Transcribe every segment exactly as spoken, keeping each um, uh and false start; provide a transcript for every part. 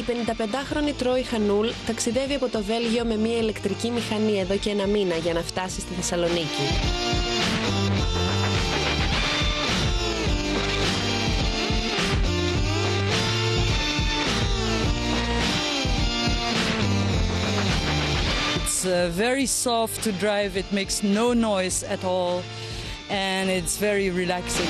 πενηνταπεντάχρονη Τρόι Χανούλ ταξιδεύει από το Βέλγιο με μια ηλεκτρική μηχανή εδώ και ένα μήνα για να φτάσει στη Θεσσαλονίκη. It's uh, very soft to drive, it makes no noise at all and it's very relaxing.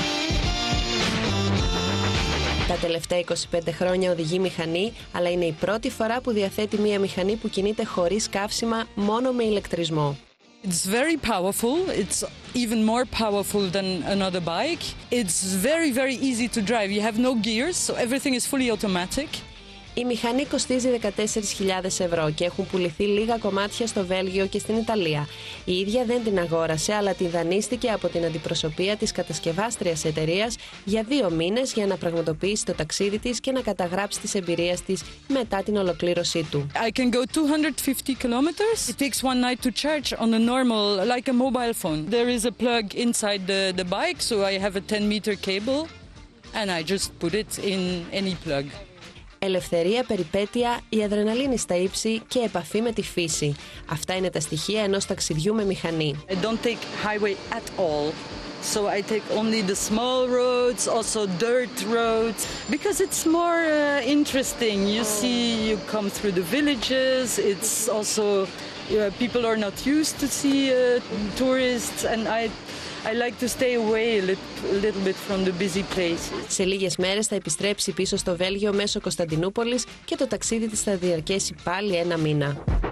Τα τελευταία είκοσι πέντε χρόνια οδηγεί μηχανή, αλλά είναι η πρώτη φορά που διαθέτει μια μηχανή που κινείται χωρίς καύσιμα, μόνο με ηλεκτρισμό. It's very powerful. It's even more powerful than another bike. It's very, very easy to drive. You have no gears, so everything is fully automatic. Η μηχανή κοστίζει δεκατέσσερις χιλιάδες ευρώ και έχουν πουληθεί λίγα κομμάτια στο Βέλγιο και στην Ιταλία. Η ίδια δεν την αγόρασε, αλλά την δανείστηκε από την αντιπροσωπεία της κατασκευάστριας εταιρείας για δύο μήνες για να πραγματοποιήσει το ταξίδι της και να καταγράψει τις εμπειρίες της μετά την ολοκλήρωσή του. I can go two hundred fifty kilometers. It takes one night to charge on a normal, like a mobile phone. There is a plug inside the, the bike, so I have a ten meter cable and I just put it in any plug. Ελευθερία, περιπέτεια, η αδρεναλίνη στα ύψη και επαφή με τη φύση. Αυτά είναι τα στοιχεία ενός ταξιδιού με μηχανή. I don't take highway at all. So I take only the small roads, also dirt roads, because it's more uh, interesting. You see, you come through the villages. It's also, uh, people are not used to see uh, tourists, and I I like to stay away a little bit from the busy places. Σε λίγες μέρες θα επιστρέψει πίσω στο Βέλγιο μέσω Κωνσταντινούπολης και το ταξίδι της θα διαρκέσει πάλι ένα μήνα.